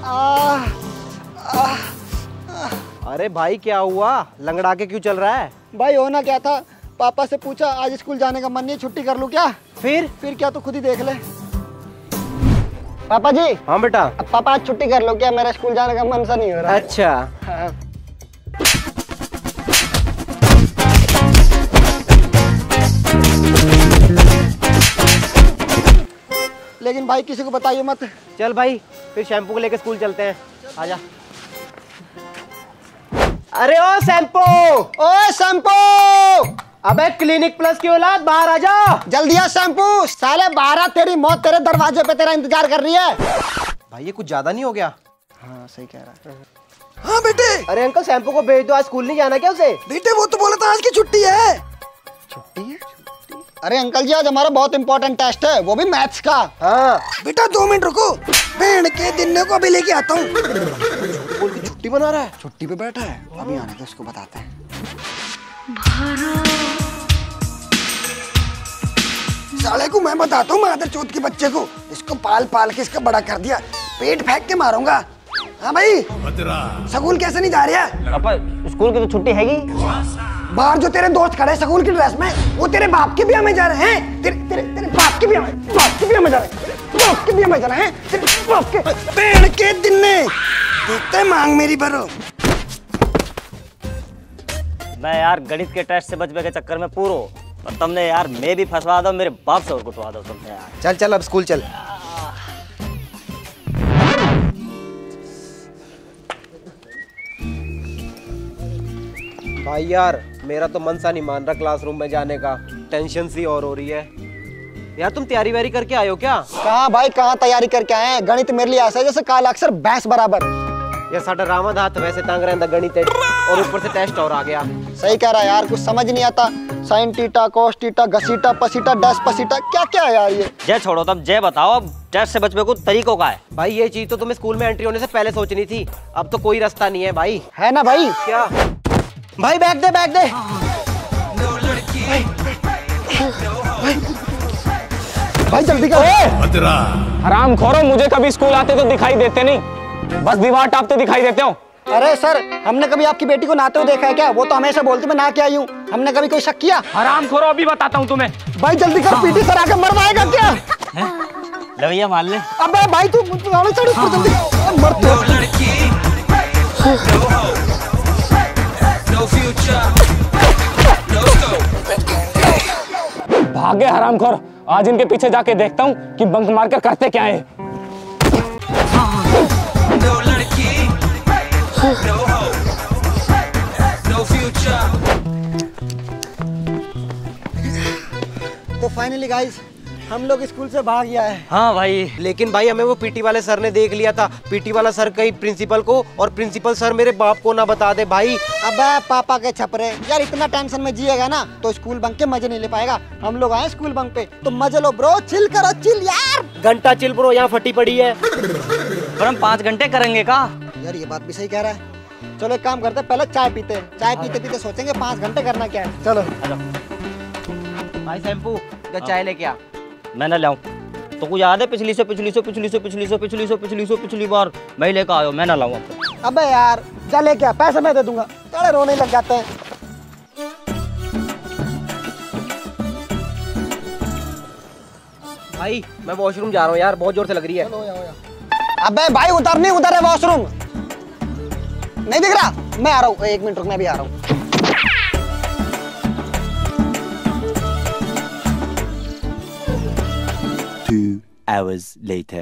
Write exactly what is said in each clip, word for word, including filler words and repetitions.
अरे भाई क्या हुआ, लंगड़ा के क्यों चल रहा है? भाई होना क्या था, पापा से पूछा आज स्कूल जाने का मन नहीं, छुट्टी कर लूं क्या? फिर फिर क्या, तो खुद ही देख ले। पापा जी। हाँ बेटा। अब पापा आज छुट्टी कर लो क्या, मेरा स्कूल जाने का मन सा नहीं हो रहा। अच्छा। हाँ। लेकिन भाई किसी को बताइए मत। चल भाई फिर शैम्पू को लेकर स्कूल चलते हैं, आजा। अरे ओ शैम्पू, ओ शैम्पू, अबे क्लिनिक प्लस की औलाद बाहर आ जा। जल्दी आ शैम्पू, साले बारह तेरी मौत तेरे दरवाजे पे तेरा इंतजार कर रही है। भाई ये कुछ ज्यादा नहीं हो गया? हाँ सही कह रहा है। हाँ बेटे। अरे अंकल शैम्पू को भेज दो, आज स्कूल नहीं जाना क्या उसे? बेटे वो तो बोला था आज की छुट्टी है। छुट्टी है? अरे अंकल जी आज हमारा बहुत इंपॉर्टेंट टेस्ट है, वो भी मैथ्स का। हाँ बेटा दो मिनट रुको, भेड़ के दिन को अभी लेके आता हूँ। बोल के छुट्टी मना रहा है। छुट्टी पे बैठा है, अभी आने दो उसको बताते हैं। साले को मैं बताता हूँ मादर चौथ के बच्चे को, इसको पाल पाल के इसका बड़ा कर दिया, पेट फेंक के मारूंगा। हाँ भाई स्कूल कैसे नहीं जा रही है? पापा स्कूल की तो छुट्टी हैगी। बाहर जो तेरे दोस्त खड़े हैं स्कूल की ड्रेस में, वो तेरे बाप के ब्याह में जा रहे हैं। तेरे तेरे तेरे बाप के ब्याह में, बाप के ब्याह में जा रहे हैं, बाप के ब्याह में जा रहे हैं, तेरे बाप के पेड़ के दिन ने देखते मांग मेरी भरो। मैं यार गणित के टेस्ट से बचने के चक्कर में पूरो, और तुमने यार मैं भी फंसवा दो, मेरे बाप से और कुटवा दो तुमने यार। चल चल अब स्कूल चल। भाई यार मेरा तो मन सा नहीं मान रहा क्लासरूम में जाने का, टेंशन सी और हो रही है। यार तुम तैयारी वैयारी करके आए हो क्या? कहाँ भाई कहाँ तैयारी करके आए हैं, गणित मेरे लिए ऐसा है जैसे काला अक्षर भैंस बराबर। यार साडा रामद हाथ वैसे तंग रहता गणित है, और ऊपर से टेस्ट और आ गया। सही कह रहा है यार, कुछ समझ नहीं आता। साइन टीटा, कोस टीटा, घसीटा, पसीटा, डैश पसीटा, क्या क्या है यार ये। जय छोड़ो तब जय बताओ, अब टेस्ट से बचने को तरीकों का है। भाई ये चीज तो तुम्हें स्कूल में एंट्री होने से पहले सोचनी थी, अब तो कोई रास्ता नहीं है भाई। है ना भाई? क्या भाई, बैग दे बैग दे। भाई जल्दी कर। हराम खोरो, मुझे कभी स्कूल आते तो दिखाई देते नहीं, बस दीवार टापते दिखाई देते हो। अरे सर हमने कभी आपकी बेटी को नहाते हुए देखा है क्या? वो तो हमेशा बोलती मैं नहा के आई हूँ, हमने कभी कोई शक किया? हराम खोरो, अभी बताता हूँ तुम्हें। भाई जल्दी कर, पीटी सर आके मरवाएगा क्या? ले भैया मान ले। अबे भाई तू गाड़ी चढ़ इसको जल्दी, मर भागे हरामखोर, आज इनके पीछे जाके देखता हूँ कि बंक मारकर करते क्या है। तो फाइनली गाइस हम लोग स्कूल से भाग गया है। हाँ भाई, लेकिन भाई हमें वो पीटी वाले सर ने देख लिया था। पीटी वाला सर कहीं प्रिंसिपल को, और प्रिंसिपल सर मेरे बाप को ना बता दे भाई। अबे पापा के छपरे, यार इतना टेंशन में जिएगा ना तो स्कूल बंक के मजे नहीं ले पाएगा। हम लोग आए स्कूल बंक पे तो मजे लो ब्रो, चिल करो चिल यार। घंटा चिल ब्रो, यहाँ फटी पड़ी है। पर हम पाँच घंटे करेंगे का? यार ये बात भी सही कह रहा है। चलो एक काम करते हैं, पहले चाय पीते हैं, चाय पीते पीते सोचेंगे पाँच घंटे करना क्या है। चलो भाई शैम्पू जा चाय लेके आ। मैं ना लाऊं तो कुछ याद है? पिछली से पिछली से पिछली से पिछली से पिछली से पिछली से पिछली बार मैं लेकर आयो, मैं ना लाऊं अब। अबे यार चले क्या, पैसे मैं दे दूंगा। थोड़े रोने लग जाते हैं। भाई मैं वॉशरूम जा रहा हूँ यार, बहुत जोर से लग रही है। अबे भाई उधर नहीं, उधर है वॉशरूम, नहीं दिख रहा? मैं आ रहा हूँ, एक मिनट रुक, मैं भी आ रहा हूँ। Two hours later.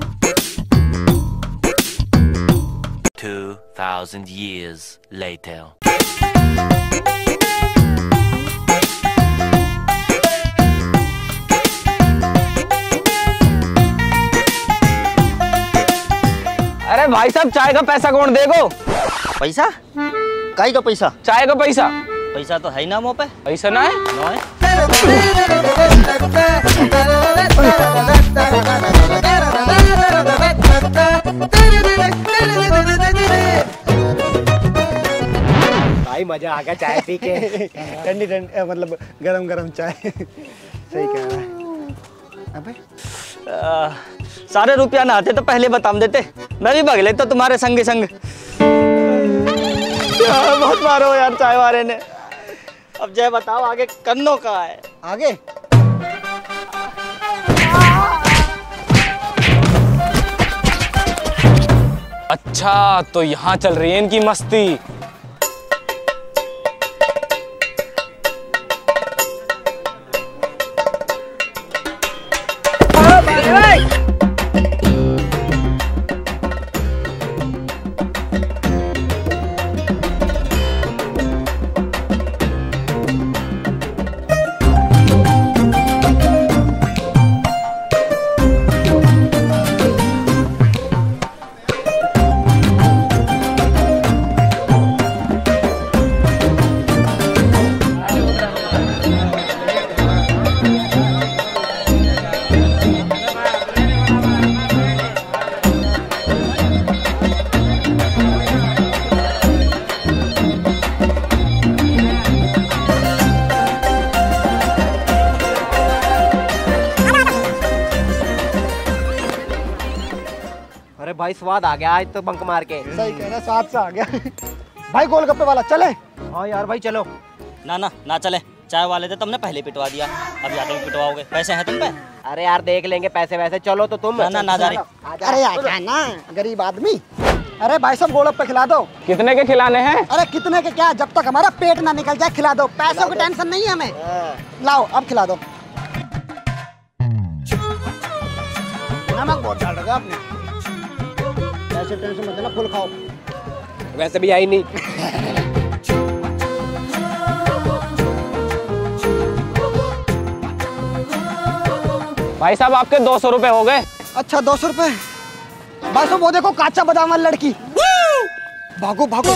Two thousand years later. अरे भाई साहब चाय का पैसा कौन देगो? पैसा? काई का पैसा? चाय का पैसा? पैसा तो है ना मुँह पे। पैसा ना है? ना है। भाई मजा आ गया चाय पी के। ठंडी ठंडी मतलब गरम गरम चाय। सही कह रहा है। अबे आ, सारे रुपया ना आते तो पहले बता देते, मैं भी भाग लेता तुम्हारे संग संग। यार बहुत मारो यार चाय वाले ने। अब जय बताओ आगे करनो कहाँ है? आगे अच्छा तो यहाँ चल रही है इनकी मस्ती। अरे भाई स्वाद आ गया आज तो बंक मार के। सही कह रहा है, स्वाद से आ गया। भाई गोलगप्पे वाला चले? हाँ यार भाई चलो। ना ना ना चले, चाय वाले थे तुमने पहले पिटवा दिया, अब जाके भी पिटवाओगे, पैसे हैं तुम पे? अरे यार देख लेंगे पैसे वैसे, चलो तो तुम। ना ना ना जा रही। अरे आजा ना गरीब आदमी। अरे भाई साहब गोलगप्पे खिला दो। कितने के खिलाने हैं? अरे कितने के क्या, जब तक हमारा पेट ना निकल जाए खिला दो, पैसों की टेंशन नहीं है हमें। लाओ अब खिला दो। नमक बहुत डाल रखा आपने, ऐसे टेंशन मत लेना, फुल खाओ। वैसे भी आई नहीं। भाई साहब आपके दो सौ रुपए हो गए। अच्छा दो सौ रुपए। भाई साहब वो देखो काचा बादाम वाली लड़की। भागो भागो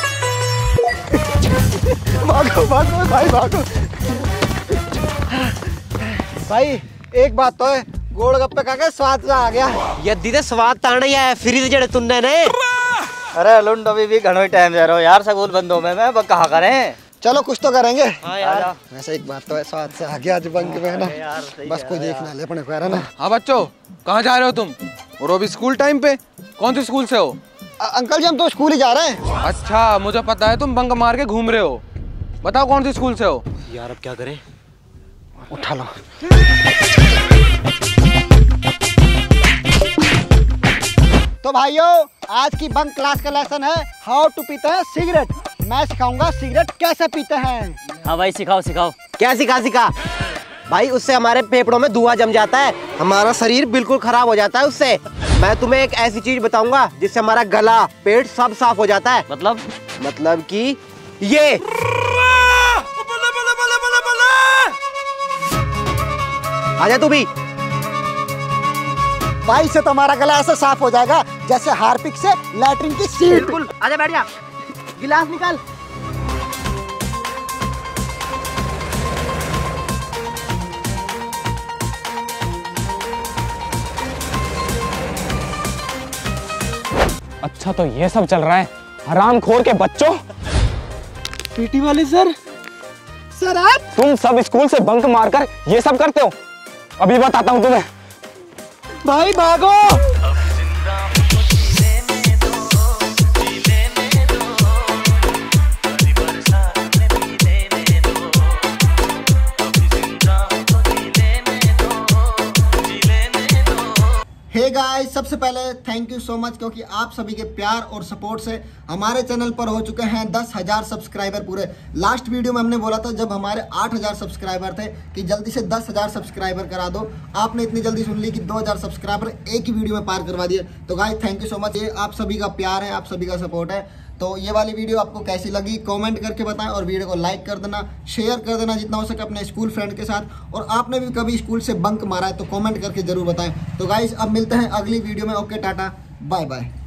भागो भागो भाई भागो। भाई एक बात तो है, गोलगप्पे खा के स्वाद सा आ गया। यदि ते स्वाद ताना ही है फिर जड़े तुन्ने ने। अरे लुंड अभी भी घणो ही टाइम जा रहा हो यार, स्कूल बंद हो में मैं कहा करें। चलो कुछ तो करेंगे। हाँ यार वैसे एक बात तो है, स्वाद से आ गया आज बंक में ना, बस कोई देखना ले अपने को यार ना। हाँ बच्चों कहाँ जा रहे हो तुम? और अभी स्कूल टाइम पे? कौन से स्कूल से हो? अ- अंकल जी हम तो स्कूल ही जा रहे हैं। अच्छा मुझे पता है तुम बंक मार के घूम रहे हो, बताओ कौन सी स्कूल से हो? यार अब क्या करें? उठा लो। तो भाइयों आज की बंक क्लास का लेसन है हाउ टू पीते हैं सिगरेट। मैं सिखाऊंगा सिगरेट कैसे पीते हैं। हाँ भाई सिखाओ सिखाओ। क्या सिखा सिखा भाई? उससे हमारे फेफड़ों में धुआं जम जाता है, हमारा शरीर बिल्कुल खराब हो जाता है उससे। मैं तुम्हें एक ऐसी चीज बताऊंगा जिससे हमारा गला पेट सब साफ हो जाता है। मतलब? मतलब कि ये आजा तू भी। भाई से तुम्हारा गला ऐसे साफ हो जाएगा जैसे हार्पिक से लैट्रिन की सीट। बिल्कुल आजा बैठ जा, गिलास निकाल। अच्छा तो ये सब चल रहा है, हरामखोर के बच्चों। पीटी वाले सर। सर आप? तुम सब स्कूल से बंक मारकर ये सब करते हो? अभी बताता हूँ तुम्हें। भाई भागो। हे गाइस, सबसे पहले थैंक यू सो मच, क्योंकि आप सभी के प्यार और सपोर्ट से हमारे चैनल पर हो चुके हैं दस हजार सब्सक्राइबर पूरे। लास्ट वीडियो में हमने बोला था जब हमारे आठ हजार सब्सक्राइबर थे कि जल्दी से दस हजार सब्सक्राइबर करा दो। आपने इतनी जल्दी सुन ली कि दो हजार सब्सक्राइबर एक ही वीडियो में पार करवा दिए। तो guys thank you so much, ये आप सभी का प्यार है, आप सभी का सपोर्ट है। तो ये वाली वीडियो आपको कैसी लगी कमेंट करके बताएं, और वीडियो को लाइक कर देना, शेयर कर देना जितना हो सके अपने स्कूल फ्रेंड के साथ। और आपने भी कभी स्कूल से बंक मारा है तो कमेंट करके जरूर बताएं। तो गाइस अब मिलते हैं अगली वीडियो में। Okay tata bye bye.